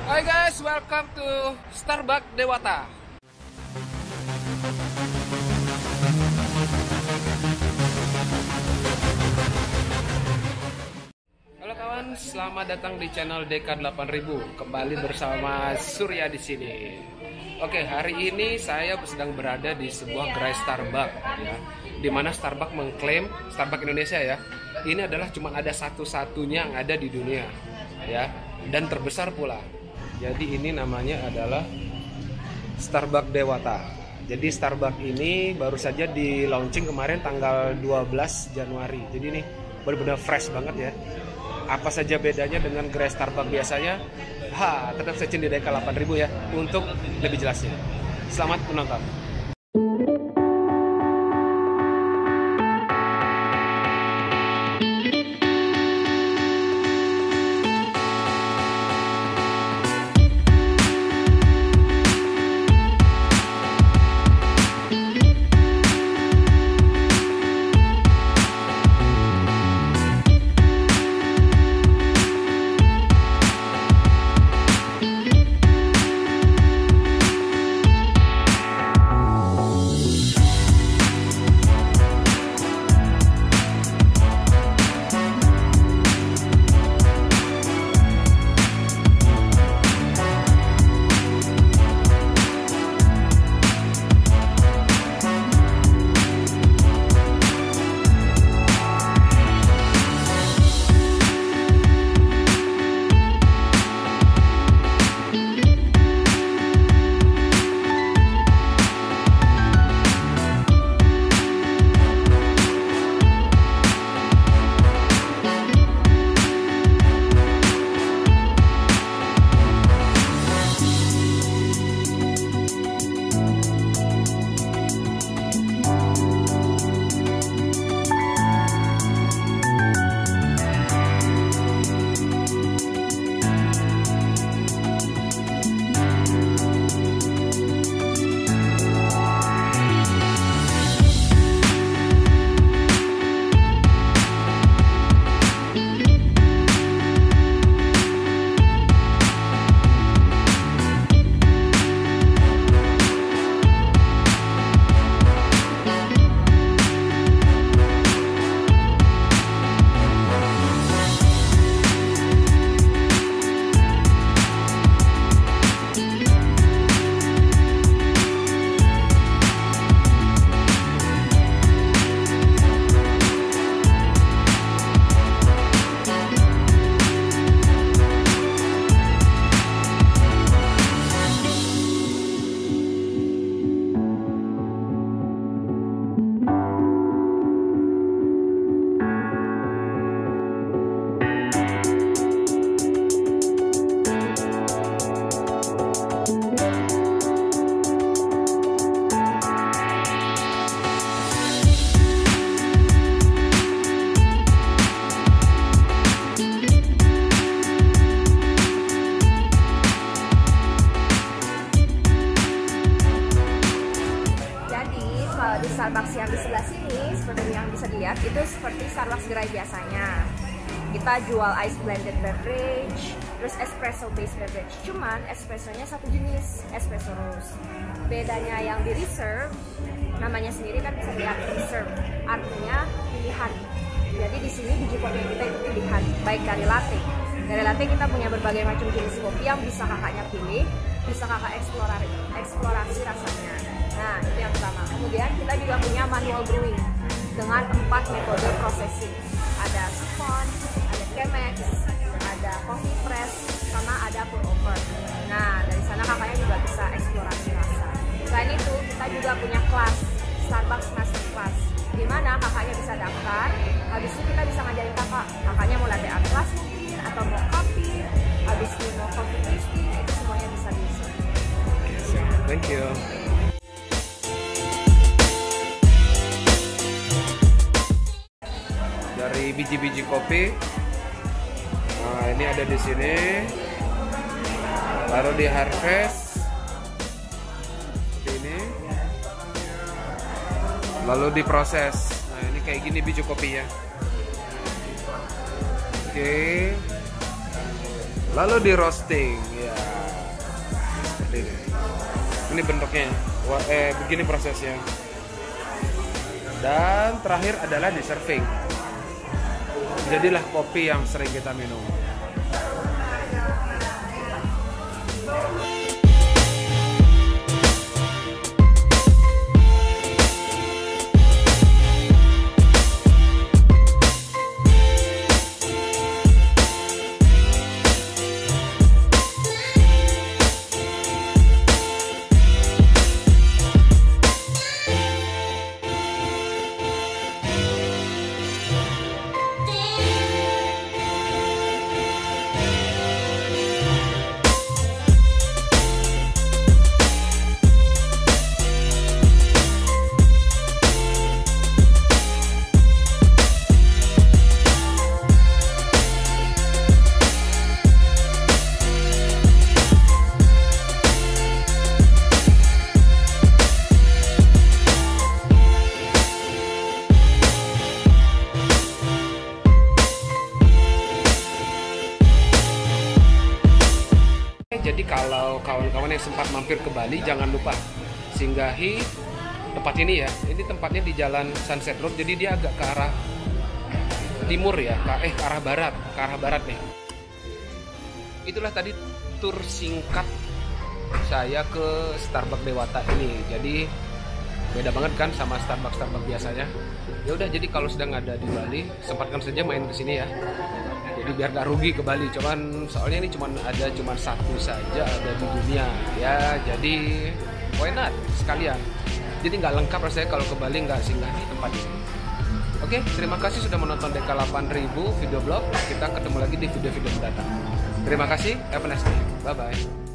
Hai guys, welcome to Starbucks Dewata. Halo kawan, selamat datang di channel Dekad 8000. Kembali bersama Surya di sini. Oke, hari ini saya sedang berada di sebuah gerai Starbucks ya. Di mana Starbucks mengklaim, Starbucks Indonesia ya, ini adalah cuma ada satu-satunya yang ada di dunia ya, dan terbesar pula. Jadi ini namanya adalah Starbucks Dewata. Jadi Starbucks ini baru saja di launching kemarin tanggal 12 Januari. Jadi ini benar-benar fresh banget ya. Apa saja bedanya dengan gerai Starbucks biasanya? Tetap stay tune di Dekad 8000 ya untuk lebih jelasnya. Selamat menonton. Di Starbucks yang di sebelah sini, seperti yang bisa dilihat, itu seperti Starbucks gerai biasanya. Kita jual ice blended beverage, terus espresso based beverage. Cuman espressonya satu jenis, espresso roast. Bedanya yang di reserve, namanya sendiri kan bisa dilihat reserve, artinya pilihan. Jadi di sini biji kopi kita itu pilihan, baik dari latte. Dari latte kita punya berbagai macam jenis kopi yang bisa kakaknya pilih, bisa kakak eksplorasi rasanya. Nah, itu yang pertama. Kemudian kita juga punya manual brewing dengan 4 metode processing. Ada siphon, ada Chemex, ada coffee press, sama ada pour over. Nah, dari sana kakaknya juga bisa eksplorasi rasa. Selain itu, kita juga punya kelas Starbucks Master Class, di mana kakaknya bisa daftar. Habis itu kita bisa ngajarin kakaknya mau latte art class mungkin, atau mau kopi, habis itu mau coffee tasting, itu semuanya bisa bisa. Thank you. Dari biji-biji kopi, nah ini ada di sini, lalu di harvest seperti ini, lalu diproses. Nah ini kayak gini biji kopinya. Oke, lalu di roasting ya. seperti ini. Ini bentuknya, begini prosesnya. Dan terakhir adalah di serving. Jadilah kopi yang sering kita minum. Jadi kalau kawan-kawan yang sempat mampir ke Bali, jangan lupa singgahi tempat ini ya. Ini tempatnya di Jalan Sunset Road, jadi dia agak ke arah timur ya, ke arah barat nih. Itulah tadi tur singkat saya ke Starbucks Dewata ini. Jadi beda banget kan sama Starbucks biasanya. Ya udah, jadi kalau sedang ada di Bali, sempatkan saja main ke sini ya. Jadi biar gak rugi ke Bali. Soalnya ini cuma satu saja ada di dunia ya. Jadi why not sekalian. Jadi nggak lengkap rasanya kalau ke Bali nggak singgah di tempat ini. Oke, terima kasih sudah menonton DK 8000 video blog. Kita ketemu lagi di video-video mendatang. Terima kasih, have a nice day. Bye bye.